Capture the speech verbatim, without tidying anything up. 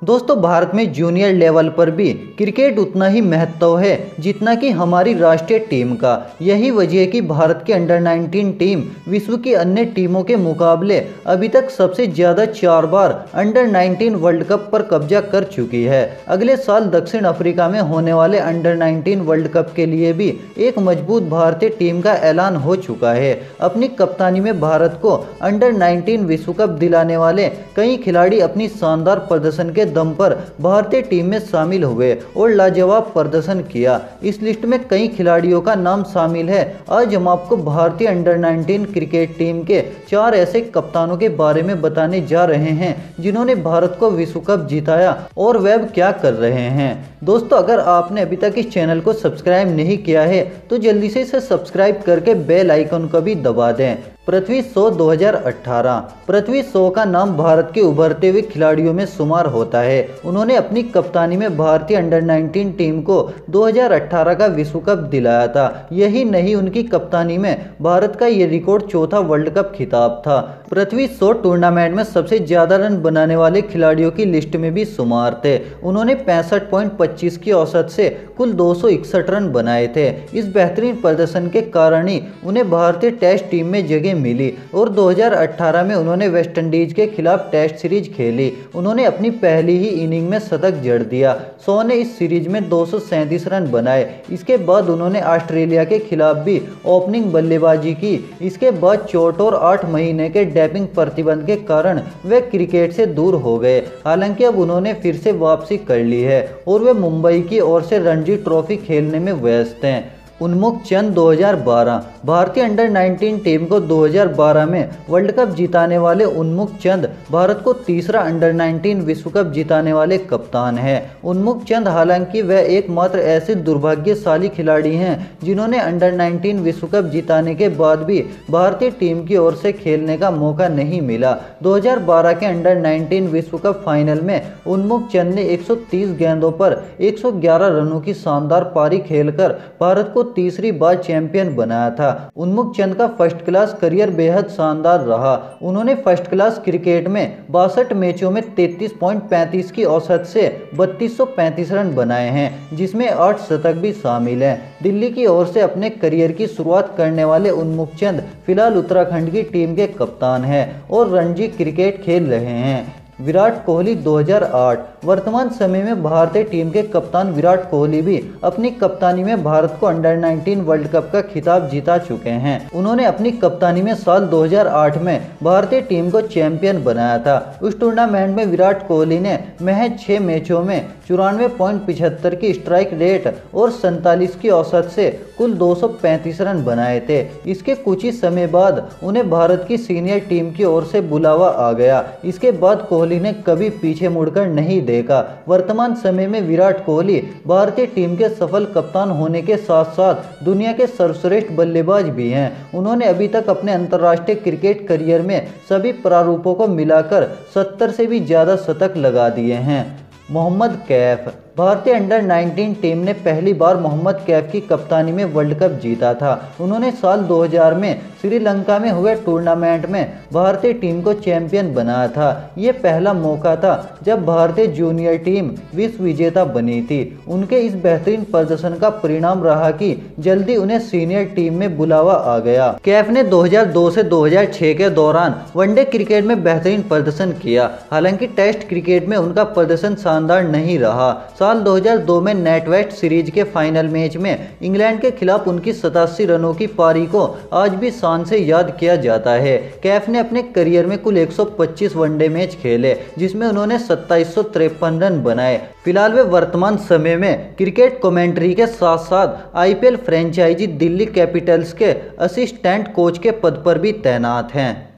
दोस्तों, भारत में junior level पर भी क्रिकेट उतना ही महत्व है जितना कि हमारी राष्ट्रीय टीम का। यही वजह है कि भारत की अंडर नाइनटीन टीम विश्व की अन्य टीमों के मुकाबले अभी तक सबसे ज़्यादा चार बार अंडर नाइनटीन वर्ल्ड कप पर कब्जा कर चुकी है। अगले साल दक्षिण अफ्रीका में होने वाले अंडर नाइनटीन वर्ल्ड कप के लिए भी एक मजबूत भारतीय टीम का ऐलान हो चुका है। अपनी कप्तानी में भारत को अंडर नाइनटीन विश्व कप दिलाने वाले कई खिलाड़ी अपनी शानदार प्रदर्शन के दम पर भारतीय टीम में शामिल हुए और लाजवाब प्रदर्शन किया। इस लिस्ट में कई खिलाड़ियों का नाम शामिल है। आज हम आपको भारतीय अंडर नाइनटीन क्रिकेट टीम के चार ऐसे कप्तानों के बारे में बताने जा रहे हैं जिन्होंने भारत को विश्व कप जिताया और वे अब क्या कर रहे हैं। दोस्तों, अगर आपने अभी तक इस चैनल को सब्सक्राइब नहीं किया है तो जल्दी से इसे सब्सक्राइब करके बेल आइकन को भी दबा दें। पृथ्वी शॉ दो हज़ार अठारह। पृथ्वी शॉ का नाम भारत के उभरते हुए खिलाड़ियों में शुमार होता है। उन्होंने अपनी कप्तानी में भारतीय अंडर नाइनटीन टीम को दो हज़ार अठारह का विश्व कप दिलाया था। यही नहीं, उनकी कप्तानी में भारत का ये रिकॉर्ड चौथा वर्ल्ड कप खिताब था। पृथ्वी शॉ टूर्नामेंट में सबसे ज्यादा रन बनाने वाले खिलाड़ियों की लिस्ट में भी शुमार थे। उन्होंने पैंसठ पॉइंट पच्चीस की औसत से कुल दो सौ इकसठ रन बनाए थे। इस बेहतरीन प्रदर्शन के कारण ही उन्हें भारतीय टेस्ट टीम में जगह मिली और दो हज़ार अठारह में उन्होंने वेस्टइंडीज के खिलाफ टेस्ट सीरीज खेली। उन्होंने अपनी पहली ही इनिंग में शतक जड़ दिया। शॉ ने इस सीरीज में दो सौ सैंतीस रन बनाए। इसके बाद उन्होंने ऑस्ट्रेलिया के खिलाफ भी ओपनिंग बल्लेबाजी की। इसके बाद चोट और आठ महीने के डोपिंग प्रतिबंध के कारण वे क्रिकेट से दूर हो गए। हालांकि अब उन्होंने फिर से वापसी कर ली है और वे मुंबई की ओर से रणजी ट्रॉफी खेलने में व्यस्त हैं। उन्मुक्त चंद दो हज़ार बारह। भारतीय अंडर नाइनटीन टीम को दो हज़ार बारह में वर्ल्ड कप जिताने वाले उन्मुक्त चंद भारत को तीसरा अंडर नाइनटीन विश्व कप जिताने वाले कप्तान हैं। उन्मुक्त चंद हालांकि वह एकमात्र ऐसे दुर्भाग्यशाली खिलाड़ी हैं जिन्होंने अंडर नाइनटीन विश्व कप जिताने के बाद भी भारतीय टीम की ओर से खेलने का मौका नहीं मिला। दो हज़ार बारह के अंडर नाइनटीन विश्व कप फाइनल में उन्मुक्त चंद ने एक सौ तीस गेंदों पर एक सौ ग्यारह रनों की शानदार पारी खेलकर भारत को तीसरी बार चैंपियन बनाया था। उन्मुक्त चंद का फर्स्ट क्लास करियर बेहद शानदार रहा। उन्होंने फर्स्ट क्लास क्रिकेट में बासठ मैचों में तैंतीस पॉइंट पैंतीस की औसत से बत्तीस सौ पैंतीस रन बनाए हैं, जिसमें आठ शतक भी शामिल हैं। दिल्ली की ओर से अपने करियर की शुरुआत करने वाले उन्मुक्त चंद फिलहाल उत्तराखंड की टीम के कप्तान हैं और रणजी क्रिकेट खेल रहे हैं। विराट कोहली दो हज़ार आठ। वर्तमान समय में भारतीय टीम के कप्तान विराट कोहली भी अपनी कप्तानी में भारत को अंडर नाइनटीन वर्ल्ड कप का खिताब जीता चुके हैं। उन्होंने अपनी कप्तानी में साल दो हज़ार आठ में भारतीय टीम को चैंपियन बनाया था। उस टूर्नामेंट में विराट कोहली ने महज छः मैचों में चौरानवे पॉइंट पिछहत्तर की स्ट्राइक रेट और सैंतालीस की औसत से कुल दो सौ पैंतीस रन बनाए थे। इसके कुछ ही समय बाद उन्हें भारत की सीनियर टीम की ओर से बुलावा आ गया। इसके बाद कोहली ने कभी पीछे मुड़कर नहीं देखा। वर्तमान समय में विराट कोहली भारतीय टीम के सफल कप्तान होने के साथ साथ दुनिया के सर्वश्रेष्ठ बल्लेबाज भी हैं। उन्होंने अभी तक अपने अंतर्राष्ट्रीय क्रिकेट करियर में सभी प्रारूपों को मिलाकर सत्तर से भी ज़्यादा शतक लगा दिए हैं। मोहम्मद कैफ। भारतीय अंडर नाइनटीन टीम ने पहली बार मोहम्मद कैफ की कप्तानी में वर्ल्ड कप जीता था। उन्होंने साल दो हज़ार में श्रीलंका में हुए टूर्नामेंट में भारतीय टीम को चैंपियन बनाया था। ये पहला मौका था जब भारतीय जूनियर टीम विश्व विजेता बनी थी। उनके इस बेहतरीन प्रदर्शन का परिणाम रहा कि जल्दी उन्हें सीनियर टीम में बुलावा आ गया। कैफ ने दो हज़ार दो से दो हज़ार छह के दौरान वनडे क्रिकेट में बेहतरीन प्रदर्शन किया। हालांकि टेस्ट क्रिकेट में उनका प्रदर्शन शानदार नहीं रहा। साल दो हज़ार दो में नेटवेस्ट सीरीज के फाइनल मैच में इंग्लैंड के खिलाफ उनकी सतासी रनों की पारी को आज भी शान से याद किया जाता है। कैफ ने अपने करियर में कुल एक सौ पच्चीस वनडे मैच खेले, जिसमें उन्होंने सत्ताईस सौ तिरपन रन बनाए। फिलहाल वे वर्तमान समय में क्रिकेट कमेंट्री के साथ साथ आईपीएल फ्रेंचाइजी दिल्ली कैपिटल्स के असिस्टेंट कोच के पद पर भी तैनात हैं।